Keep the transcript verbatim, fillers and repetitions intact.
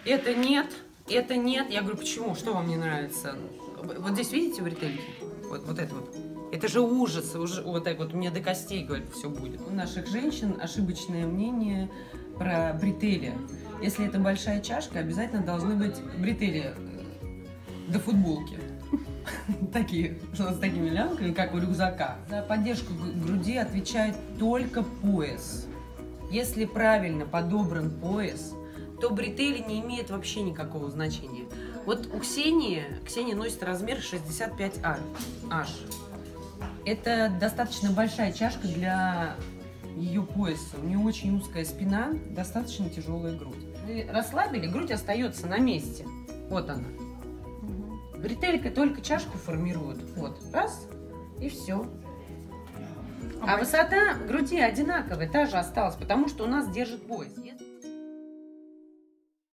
Это нет, это нет. Я говорю, почему? Что вам не нравится? Вот здесь видите бретельки? Вот, вот это вот. Это же ужас. Уже, вот так вот, у меня до костей, говорят, все будет. У наших женщин ошибочное мнение про бретели. Если это большая чашка, обязательно должны быть бретели до футболки. Такие, с такими лямками, как у рюкзака. За поддержку груди отвечает только пояс. Если правильно подобран пояс, то бретели не имеют вообще никакого значения. Вот у Ксении, Ксения носит размер шестьдесят пять аш. Это достаточно большая чашка для ее пояса. У нее очень узкая спина, достаточно тяжелая грудь. Вы расслабили, грудь остается на месте. Вот она. Бретелька только чашку формирует. Вот, раз, и все. А высота груди одинаковая, та же осталась, потому что у нас держит пояс.